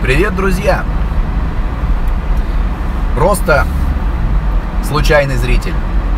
Привет, друзья! Просто случайный зритель.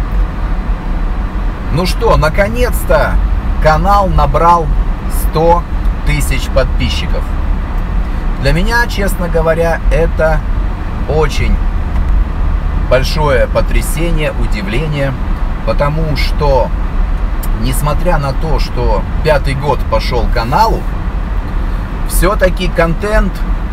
Ну что, наконец-то канал набрал 100 тысяч подписчиков. Для меня, честно говоря, это очень большое потрясение, удивление, потому что, несмотря на то, что 5-й год пошел каналу, все-таки контент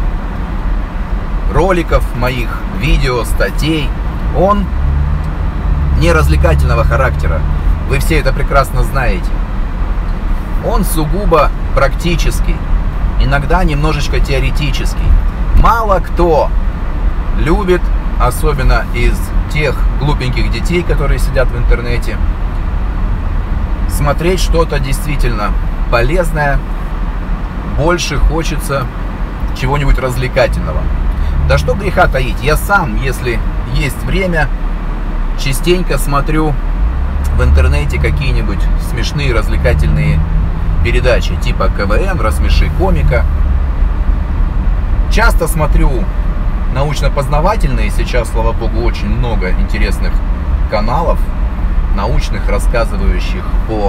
роликов моих, видео, статей, он не развлекательного характера. Вы все это прекрасно знаете. Он сугубо практический, иногда немножечко теоретический. Мало кто любит, особенно из тех глупеньких детей, которые сидят в интернете, смотреть что-то действительно полезное. Больше хочется чего-нибудь развлекательного. Да что греха таить, я сам, если есть время, частенько смотрю в интернете какие-нибудь смешные развлекательные передачи, типа КВН, «Рассмеши комика». Часто смотрю научно-познавательные, сейчас, слава богу, очень много интересных каналов, научных, рассказывающих по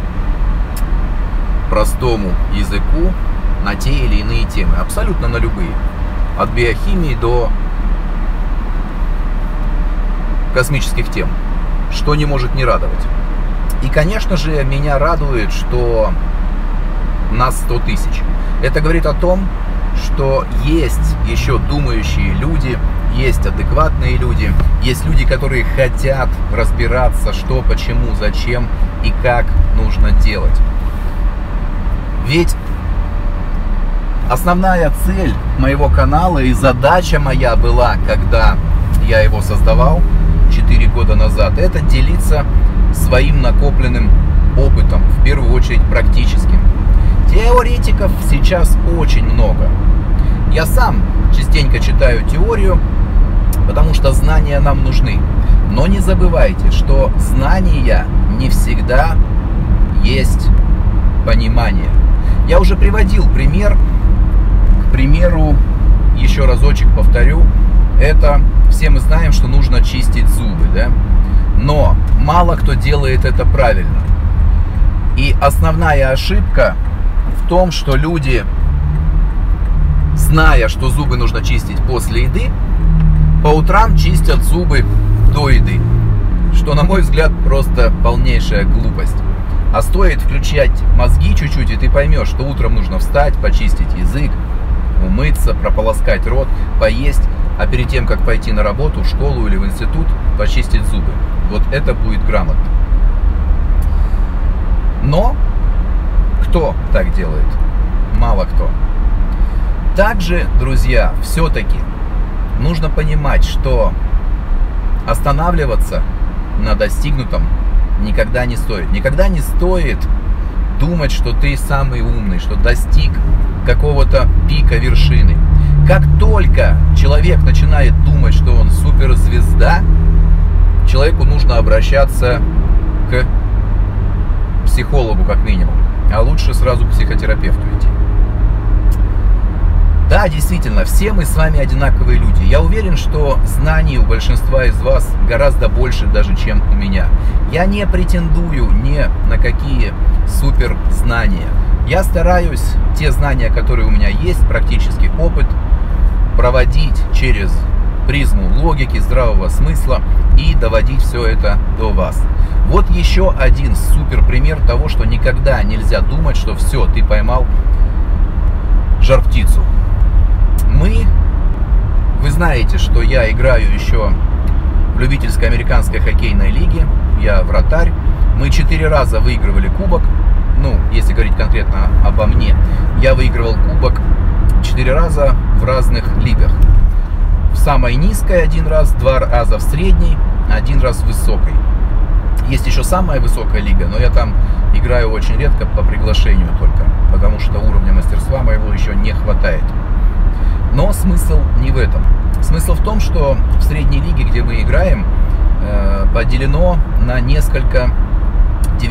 простому языку на те или иные темы, абсолютно на любые, от биохимии до космических тем, что не может не радовать. И, конечно же, меня радует, что нас 100 тысяч. Это говорит о том, что есть еще думающие люди, есть адекватные люди, есть люди, которые хотят разбираться, что, почему, зачем и как нужно делать. Ведь основная цель моего канала и задача моя была, когда я его создавал 4 года назад, это делиться своим накопленным опытом, в первую очередь практическим. Теоретиков сейчас очень много. Я сам частенько читаю теорию, потому что знания нам нужны. Но не забывайте, что знания не всегда есть понимание. Я уже приводил пример. К примеру, еще разочек повторю, это все мы знаем, что нужно чистить зубы, да? Но мало кто делает это правильно. И основная ошибка в том, что люди, зная, что зубы нужно чистить после еды, по утрам чистят зубы до еды. Что, на мой взгляд, просто полнейшая глупость. А стоит включать мозги чуть-чуть, и ты поймешь, что утром нужно встать, почистить язык, умыться, прополоскать рот, поесть, а перед тем, как пойти на работу, в школу или в институт, почистить зубы. Вот это будет грамотно. Но кто так делает? Мало кто. Также, друзья, все-таки нужно понимать, что останавливаться на достигнутом никогда не стоит. Никогда не стоит думать, что ты самый умный, что достиг какого-то пика, вершины. Как только человек начинает думать, что он суперзвезда, человеку нужно обращаться к психологу как минимум, а лучше сразу к психотерапевту идти. Да, действительно, все мы с вами одинаковые люди. Я уверен, что знаний у большинства из вас гораздо больше даже, чем у меня. Я не претендую ни на какие суперзнания. Я стараюсь те знания, которые у меня есть, практический опыт, проводить через призму логики, здравого смысла и доводить все это до вас. Вот еще один супер пример того, что никогда нельзя думать, что все, ты поймал жар-птицу. Вы знаете, что я играю еще в любительской американской хоккейной лиге, я вратарь. Мы 4 раза выигрывали кубок, ну, если говорить конкретно обо мне, я выигрывал кубок 4 раза в разных лигах. В самой низкой 1 раз, 2 раза в средней, 1 раз в высокой. Есть еще самая высокая лига, но я там играю очень редко, по приглашению только, потому что уровня мастерства моего еще не хватает. Но смысл не в этом. Смысл в том, что в средней лиге, где мы играем, поделено на несколько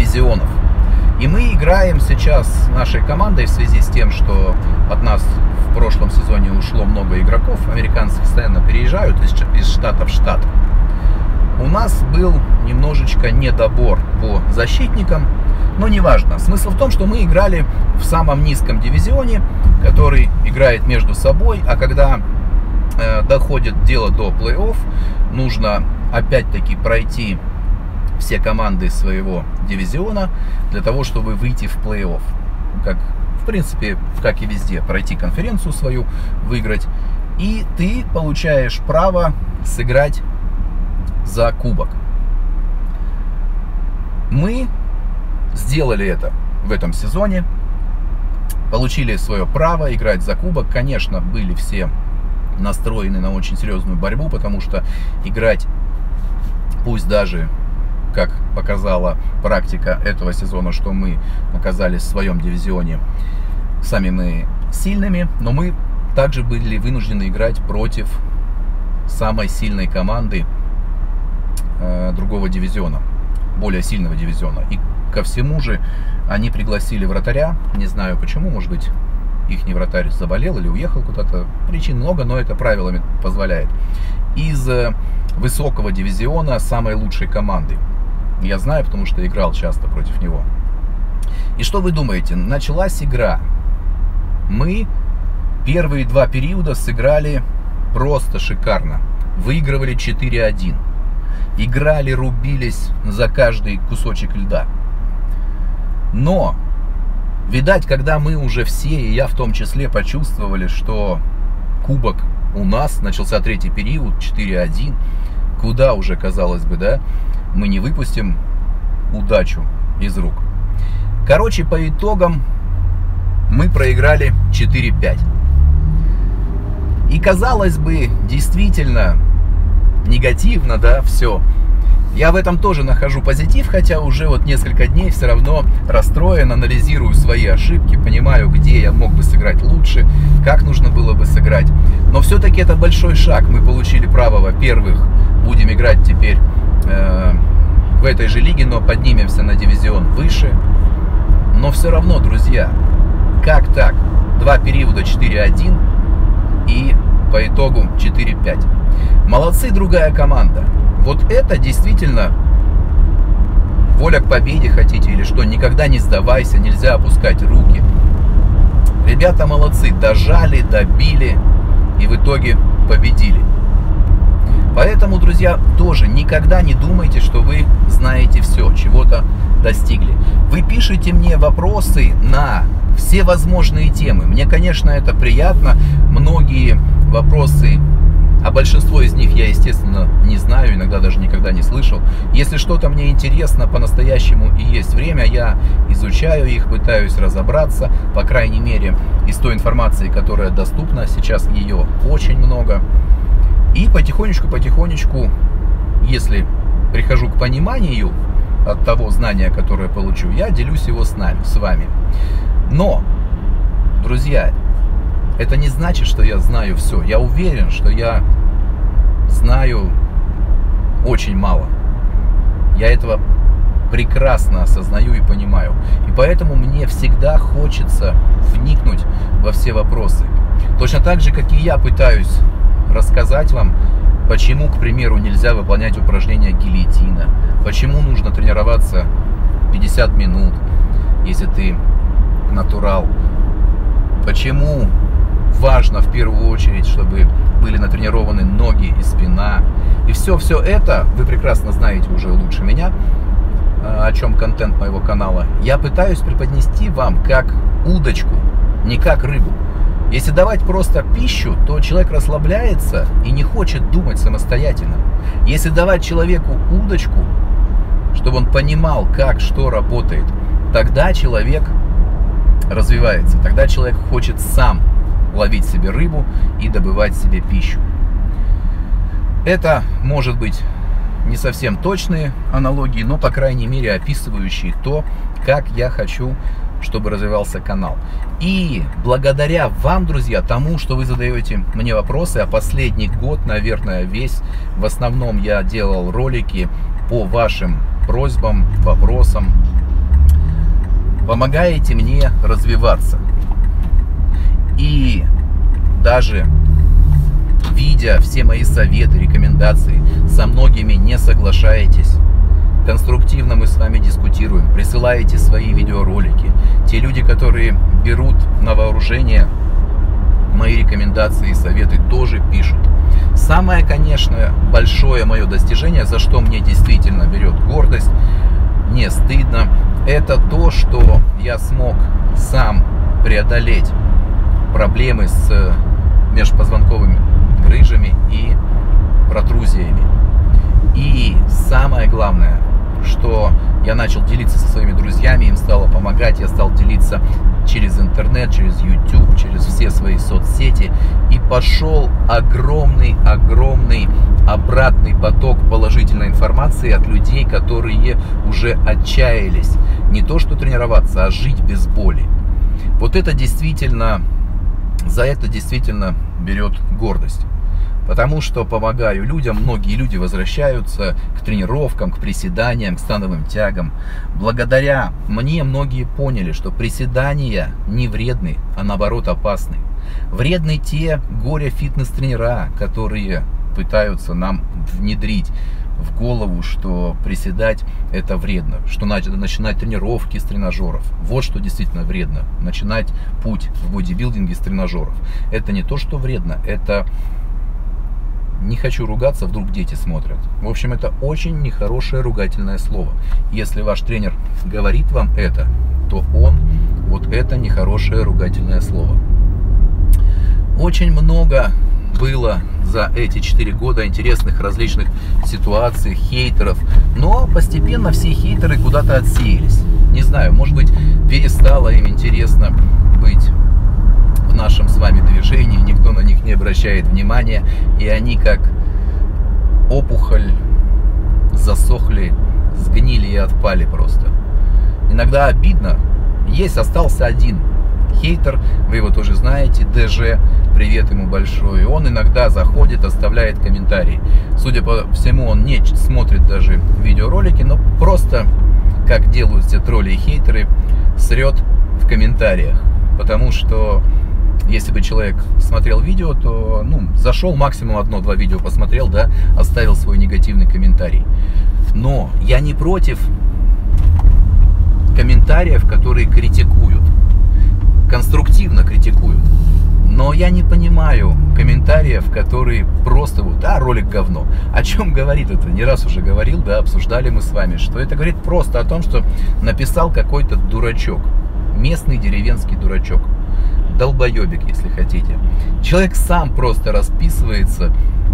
дивизионов. И мы играем сейчас с нашей командой в связи с тем, что от нас в прошлом сезоне ушло много игроков, американцы постоянно переезжают из штата в штат. У нас был немножечко недобор по защитникам, но неважно. Смысл в том, что мы играли в самом низком дивизионе, который играет между собой, а когда доходит дело до плей-офф, нужно опять-таки пройти все команды своего дивизиона для того, чтобы выйти в плей-офф. Как, в принципе, как и везде, пройти конференцию свою, выиграть. И ты получаешь право сыграть за кубок. Мы сделали это в этом сезоне, получили свое право играть за кубок. Конечно, были все настроены на очень серьезную борьбу, потому что играть, пусть даже, как показала практика этого сезона, что мы оказались в своем дивизионе самыми сильными, но мы также были вынуждены играть против самой сильной команды другого дивизиона, более сильного дивизиона. И ко всему же они пригласили вратаря, не знаю почему, может быть, ихний вратарь заболел или уехал куда-то, причин много, но это правилами позволяет, из высокого дивизиона самой лучшей команды. Я знаю, потому что играл часто против него. И что вы думаете? Началась игра. Мы первые 2 периода сыграли просто шикарно. Выигрывали 4-1. Играли, рубились за каждый кусочек льда. Но, видать, когда мы уже все, и я в том числе, почувствовали, что кубок у нас, начался 3-й период, 4-1, куда уже, казалось бы, да, мы не выпустим удачу из рук. Короче, по итогам мы проиграли 4-5. И, казалось бы, действительно негативно, да, все. Я в этом тоже нахожу позитив, хотя уже вот несколько дней все равно расстроен, анализирую свои ошибки, понимаю, где я мог бы сыграть лучше, как нужно было бы сыграть. Но все-таки это большой шаг. Мы получили право, во-первых, будем играть теперь в этой же лиге, но поднимемся на дивизион выше. Но все равно, друзья, как так? 2 периода 4-1 и по итогу 4-5. Молодцы, другая команда. Вот это действительно воля к победе, хотите или что. Никогда не сдавайся, нельзя опускать руки. Ребята молодцы, дожали, добили и в итоге победили. Поэтому, друзья, тоже никогда не думайте, что вы знаете все, чего-то достигли. Вы пишите мне вопросы на все возможные темы. Мне, конечно, это приятно. Многие вопросы, а большинство из них я, естественно, не знаю, иногда даже никогда не слышал. Если что-то мне интересно по-настоящему и есть время, я изучаю их, пытаюсь разобраться, по крайней мере, из той информации, которая доступна. Сейчас ее очень много. И потихонечку, если прихожу к пониманию от того знания, которое получу, я делюсь его с вами. Но, друзья, это не значит, что я знаю все. Я уверен, что я знаю очень мало. Я этого прекрасно осознаю и понимаю. И поэтому мне всегда хочется вникнуть во все вопросы. Точно так же, как и я пытаюсь рассказать вам, почему, к примеру, нельзя выполнять упражнения гильотина, почему нужно тренироваться 50 минут, если ты натурал, почему важно в первую очередь, чтобы были натренированы ноги и спина. И все это вы прекрасно знаете уже лучше меня, о чем контент моего канала. Я пытаюсь преподнести вам как удочку, не как рыбу. Если давать просто пищу, то человек расслабляется и не хочет думать самостоятельно. Если давать человеку удочку, чтобы он понимал, как, что работает, тогда человек развивается. Тогда человек хочет сам ловить себе рыбу и добывать себе пищу. Это может быть не совсем точные аналогии, но, по крайней мере, описывающие то, как я хочу, чтобы развивался канал. И благодаря вам, друзья, тому, что вы задаете мне вопросы, а последний год, наверное, весь, в основном я делал ролики по вашим просьбам, вопросам, помогаете мне развиваться. И даже видя все мои советы, рекомендации, со многими не соглашаетесь. Конструктивно мы с вами дискутируем, присылаете свои видеоролики. Те люди, которые берут на вооружение мои рекомендации и советы, тоже пишут. Самое, конечно, большое мое достижение, за что мне действительно берет гордость, не стыдно, это то, что я смог сам преодолеть проблемы с межпозвонковыми грыжами и протрузиями. И самое главное, что я начал делиться со своими друзьями, им стало помогать, я стал делиться через интернет, через YouTube, через все свои соцсети, и пошел огромный обратный поток положительной информации от людей, которые уже отчаялись не то что тренироваться, а жить без боли. Вот это действительно, за это действительно берет гордость. Потому что помогаю людям, многие люди возвращаются к тренировкам, к приседаниям, к становым тягам. Благодаря мне многие поняли, что приседания не вредны, а наоборот опасны. Вредны те горе-фитнес-тренера, которые пытаются нам внедрить в голову, что приседать это вредно, что надо начинать тренировки с тренажеров. Вот что действительно вредно. Начинать путь в бодибилдинге с тренажеров. Это не то, что вредно, это... Не хочу ругаться, вдруг дети смотрят. В общем, это очень нехорошее ругательное слово. Если ваш тренер говорит вам это, то он вот это нехорошее ругательное слово. Очень много было за эти 4 года интересных различных ситуаций, хейтеров. Но постепенно все хейтеры куда-то отсеялись. Не знаю, может быть, перестало им интересно быть в нашем с вами движении, никто на них не обращает внимания, и они как опухоль засохли, сгнили и отпали просто. Иногда обидно. Остался один хейтер, вы его тоже знаете, ДЖ, привет ему большой. Он иногда заходит, оставляет комментарии. Судя по всему, он не смотрит даже видеоролики, но просто, как делают все тролли и хейтеры, срет в комментариях. Потому что если бы человек смотрел видео, то зашел, максимум 1-2 видео посмотрел, да, оставил свой негативный комментарий. Но я не против комментариев, которые критикуют, конструктивно критикуют. Но я не понимаю комментариев, которые просто ролик говно. О чем говорит это? Не раз уже говорил, да, обсуждали мы с вами, что это говорит просто о том, что написал какой-то дурачок, местный деревенский дурачок. Долбоебик, если хотите. Человек сам просто расписывается,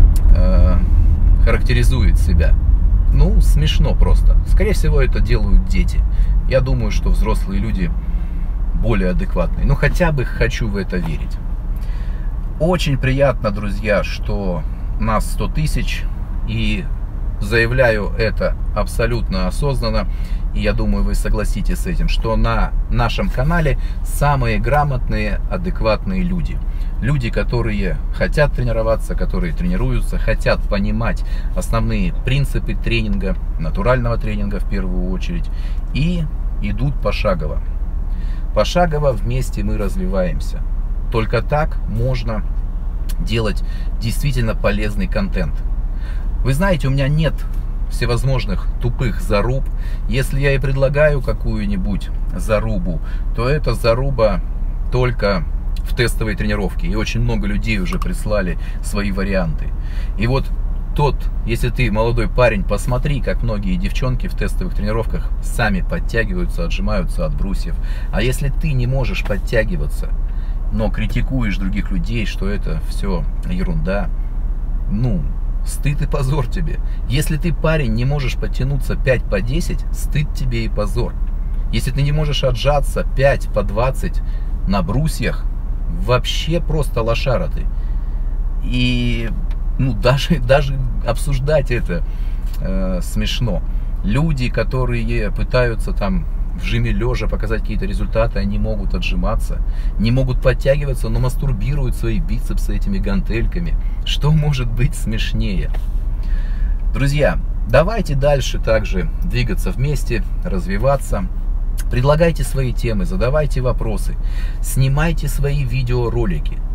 характеризует себя. Смешно просто. Скорее всего, это делают дети. Я думаю, что взрослые люди более адекватные. Хотя бы хочу в это верить. Очень приятно, друзья, что нас 100 тысяч. И заявляю это абсолютно осознанно. И я думаю, вы согласитесь с этим, что на нашем канале самые грамотные, адекватные люди. Люди, которые хотят тренироваться, которые тренируются, хотят понимать основные принципы тренинга, натурального тренинга в первую очередь, и идут пошагово. Пошагово вместе мы развиваемся. Только так можно делать действительно полезный контент. Вы знаете, у меня нет всевозможных тупых заруб. Если я и предлагаю какую-нибудь зарубу, то это заруба только в тестовой тренировке. И очень много людей уже прислали свои варианты. И вот если ты молодой парень, посмотри, как многие девчонки в тестовых тренировках сами подтягиваются, отжимаются от брусьев. А если ты не можешь подтягиваться, но критикуешь других людей, что это все ерунда, стыд и позор тебе. Если ты, парень, не можешь подтянуться 5 по 10, стыд тебе и позор. Если ты не можешь отжаться 5 по 20 на брусьях, вообще просто лошара ты. И даже обсуждать это смешно. Люди, которые пытаются там в жиме лежа показать какие-то результаты, они могут отжиматься, не могут подтягиваться, но мастурбируют свои бицепсы этими гантельками. Что может быть смешнее? Друзья, давайте дальше также двигаться вместе, развиваться. Предлагайте свои темы, задавайте вопросы, снимайте свои видеоролики.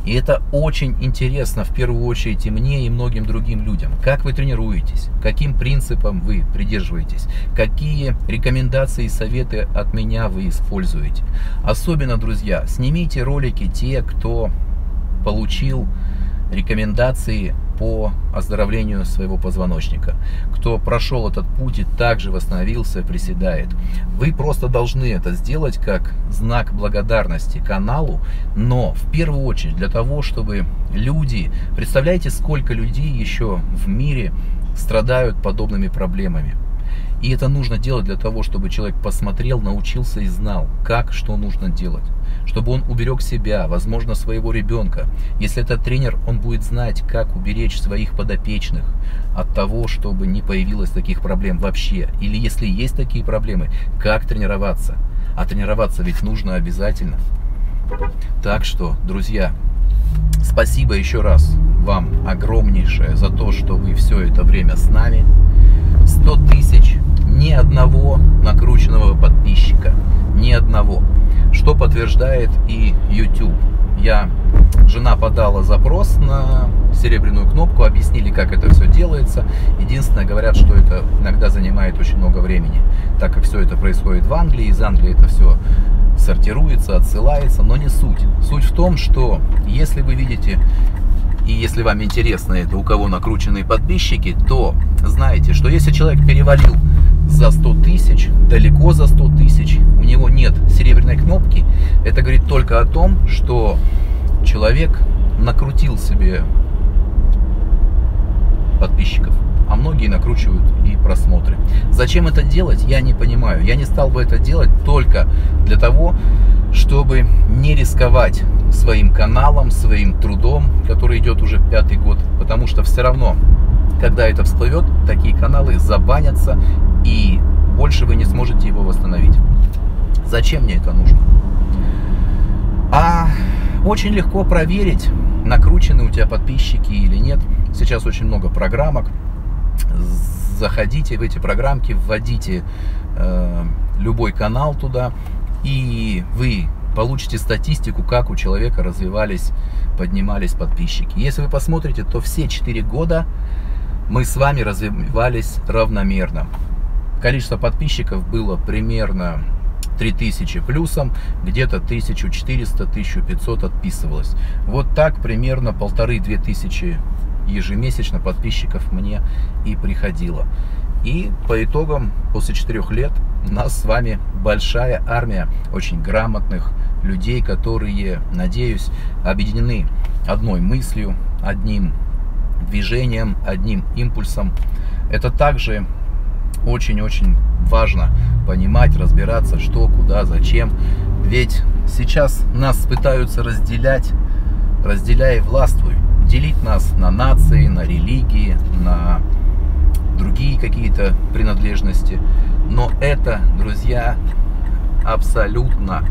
И это очень интересно, в первую очередь, и мне, и многим другим людям. Как вы тренируетесь, каким принципам вы придерживаетесь, какие рекомендации и советы от меня вы используете. Особенно, друзья, снимите ролики те, кто получил рекомендации по оздоровлению своего позвоночника, кто прошел этот путь и также восстановился, приседает. Вы просто должны это сделать как знак благодарности каналу, но в первую очередь для того, чтобы люди, представляете, сколько людей еще в мире страдают подобными проблемами. И это нужно делать для того, чтобы человек посмотрел, научился и знал, как, что нужно делать. Чтобы он уберег себя, возможно, своего ребенка. Если это тренер, он будет знать, как уберечь своих подопечных от того, чтобы не появилось таких проблем вообще. Или если есть такие проблемы, как тренироваться. А тренироваться ведь нужно обязательно. Так что, друзья, спасибо еще раз вам огромнейшее за то, что вы все это время с нами. 100 тысяч, ни одного накрученного подписчика, ни одного, что подтверждает и YouTube. Жена подала запрос на серебряную кнопку, объяснили, как это все делается. Единственное, говорят, что это иногда занимает очень много времени, так как все это происходит в Англии, из Англии это все сортируется, отсылается, но не суть. Суть в том, что если вы видите, и если вам интересно это, у кого накрученные подписчики, то знаете, что если человек перевалил за 100 тысяч, далеко за 100 тысяч, у него нет серебряной кнопки, это говорит только о том, что человек накрутил себе подписчиков, а многие накручивают и просмотры. Зачем это делать, я не понимаю. Я не стал бы это делать только для того, чтобы не рисковать своим каналом, своим трудом, который идет уже 5-й год, потому что все равно, когда это всплывет, такие каналы забанятся, и больше вы не сможете его восстановить. Зачем мне это нужно? Очень легко проверить, накручены у тебя подписчики или нет. Сейчас очень много программок. Заходите в эти программки, вводите любой канал туда, и вы получите статистику, как у человека развивались, поднимались подписчики. Если вы посмотрите, то все 4 года мы с вами развивались равномерно. Количество подписчиков было примерно 3000 плюсом, где-то 1400-1500 отписывалось. Вот так примерно 1500-2000 ежемесячно подписчиков мне и приходило. И по итогам, после 4 лет, у нас с вами большая армия очень грамотных людей, которые, надеюсь, объединены одной мыслью, одним движением, одним импульсом. Это также очень-очень важно понимать, разбираться, что, куда, зачем. Ведь сейчас нас пытаются разделять, разделяй и властвуй. Делить нас на нации, на религии, на другие какие-то принадлежности. Но это, друзья, абсолютное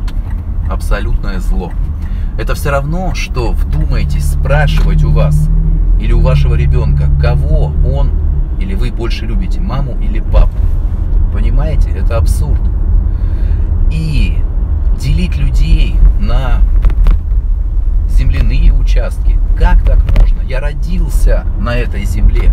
зло. Это все равно, что, вдумайтесь, спрашивать у вас или у вашего ребенка, кого он или вы больше любите, маму или папу. Понимаете, это абсурд. И делить людей на земляные участки, как так можно? Я родился на этой земле,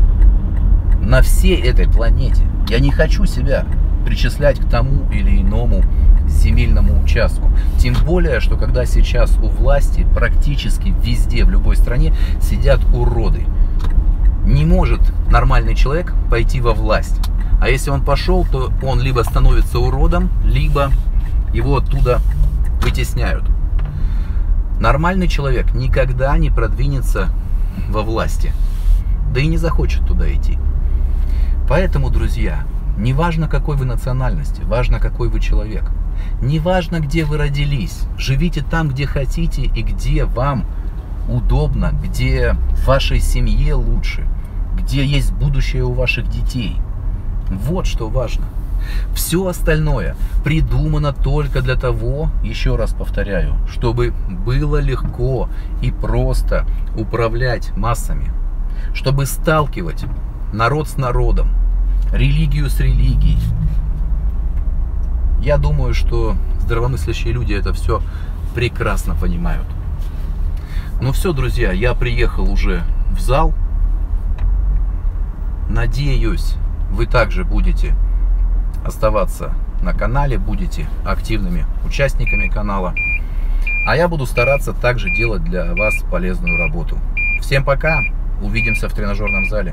на всей этой планете. Я не хочу себя причислять к тому или иному земельному участку. Тем более, что когда сейчас у власти практически везде, в любой стране, сидят уроды. Не может нормальный человек пойти во власть. А если он пошел, то он либо становится уродом, либо его оттуда вытесняют. Нормальный человек никогда не продвинется во власти, да и не захочет туда идти. Поэтому, друзья, не важно, какой вы национальности, важно, какой вы человек. Не важно, где вы родились, живите там, где хотите и где вам удобно, где вашей семье лучше, где есть будущее у ваших детей. Вот что важно. Все остальное придумано только для того, еще раз повторяю, чтобы было легко и просто управлять массами, чтобы сталкивать народ с народом, религию с религией. Я думаю, что здравомыслящие люди это все прекрасно понимают. Ну все, друзья, я приехал уже в зал. Надеюсь, вы также будете оставаться на канале, будете активными участниками канала. А я буду стараться также делать для вас полезную работу. Всем пока, увидимся в тренажерном зале.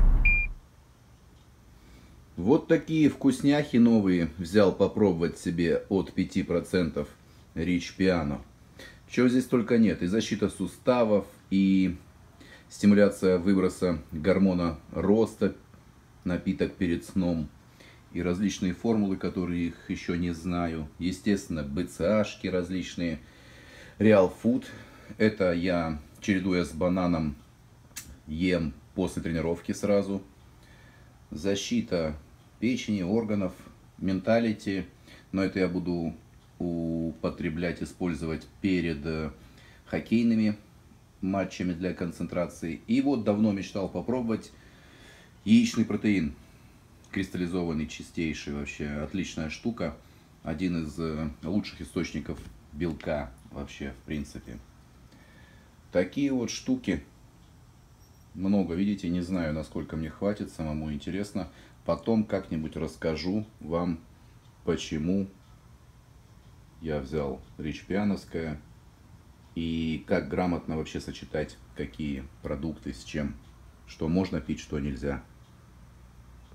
Вот такие вкусняхи новые взял попробовать себе от 5% Rich Piano. Чего здесь только нет. И защита суставов, и стимуляция выброса гормона роста, напиток перед сном, и различные формулы, которые их еще не знаю. Естественно, БЦАшки различные. Real Food. Это я, чередуя с бананом, ем после тренировки сразу. Защита печени, органов, менталити. Но это я буду употреблять, использовать перед хоккейными матчами для концентрации. И вот давно мечтал попробовать яичный протеин. Кристаллизованный, чистейший, вообще отличная штука. Один из лучших источников белка вообще, в принципе. Такие вот штуки. Много, видите, не знаю, насколько мне хватит, самому интересно. Потом как-нибудь расскажу вам, почему я взял Rich Piano'ское и как грамотно вообще сочетать какие продукты с чем, что можно пить, что нельзя.